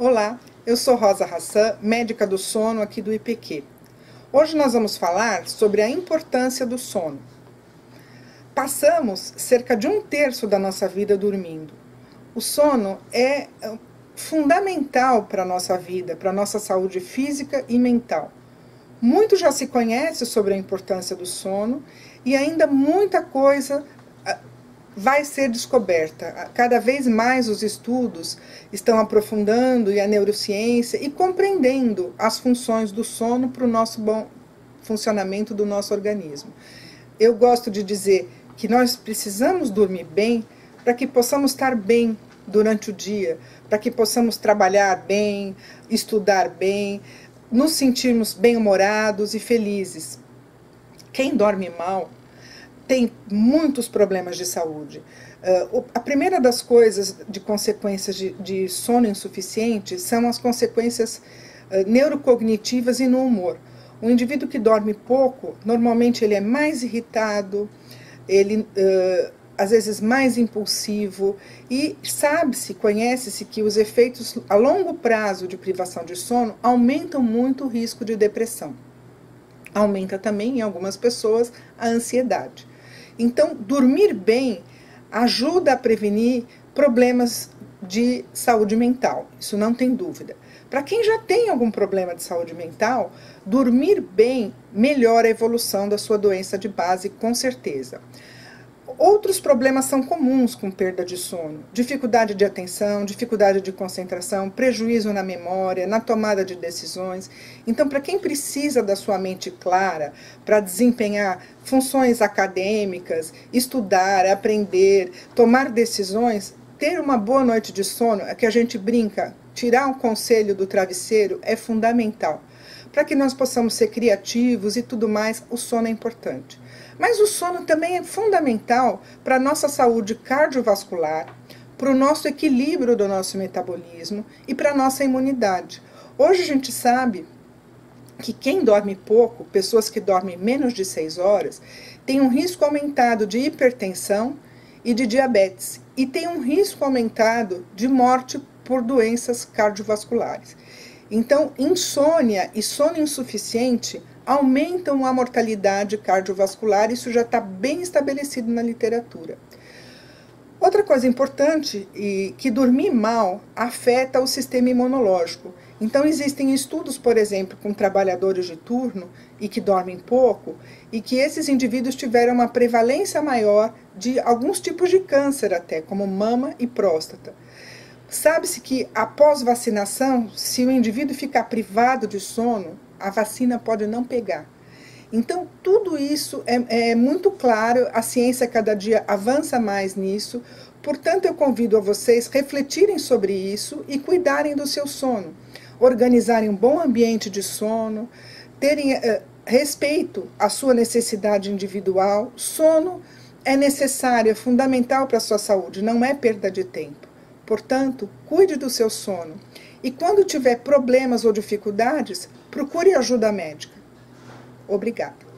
Olá, eu sou Rosa Hassan, médica do sono aqui do IPQ. Hoje nós vamos falar sobre a importância do sono. Passamos cerca de 1/3 da nossa vida dormindo. O sono é fundamental para a nossa vida, para a nossa saúde física e mental. Muito já se conhece sobre a importância do sono e ainda muita coisa vai ser descoberta. Cada vez mais os estudos estão aprofundando e a neurociência e compreendendo as funções do sono para o nosso bom funcionamento do nosso organismo. Eu gosto de dizer que nós precisamos dormir bem para que possamos estar bem durante o dia, para que possamos trabalhar bem, estudar bem, nos sentirmos bem-humorados e felizes. Quem dorme mal tem muitos problemas de saúde. A primeira das coisas de consequências de sono insuficiente são as consequências neurocognitivas e no humor. O indivíduo que dorme pouco, normalmente ele é mais irritado, ele às vezes mais impulsivo e sabe-se, conhece-se que os efeitos a longo prazo de privação de sono aumentam muito o risco de depressão. Aumenta também, em algumas pessoas, a ansiedade. Então, dormir bem ajuda a prevenir problemas de saúde mental, isso não tem dúvida. Para quem já tem algum problema de saúde mental, dormir bem melhora a evolução da sua doença de base, com certeza. Outros problemas são comuns com perda de sono: dificuldade de atenção, dificuldade de concentração, prejuízo na memória, na tomada de decisões. Então, para quem precisa da sua mente clara para desempenhar funções acadêmicas, estudar, aprender, tomar decisões, ter uma boa noite de sono, é que a gente brinca, tirar um conselho do travesseiro é fundamental. Para que nós possamos ser criativos e tudo mais, o sono é importante. Mas o sono também é fundamental para a nossa saúde cardiovascular, para o nosso equilíbrio do nosso metabolismo e para a nossa imunidade. Hoje a gente sabe que quem dorme pouco, pessoas que dormem menos de 6 horas, tem um risco aumentado de hipertensão e de diabetes, e tem um risco aumentado de morte por doenças cardiovasculares. Então, insônia e sono insuficiente aumentam a mortalidade cardiovascular, isso já está bem estabelecido na literatura. Outra coisa importante é que dormir mal afeta o sistema imunológico. Então, existem estudos, por exemplo, com trabalhadores de turno e que dormem pouco, e que esses indivíduos tiveram uma prevalência maior de alguns tipos de câncer até, como mama e próstata. Sabe-se que após vacinação, se o indivíduo ficar privado de sono, a vacina pode não pegar. Então, tudo isso é muito claro, a ciência cada dia avança mais nisso, portanto, eu convido a vocês refletirem sobre isso e cuidarem do seu sono, organizarem um bom ambiente de sono, terem respeito à sua necessidade individual. Sono é necessário, é fundamental para a sua saúde, não é perda de tempo. Portanto, cuide do seu sono. E quando tiver problemas ou dificuldades, procure ajuda médica. Obrigada.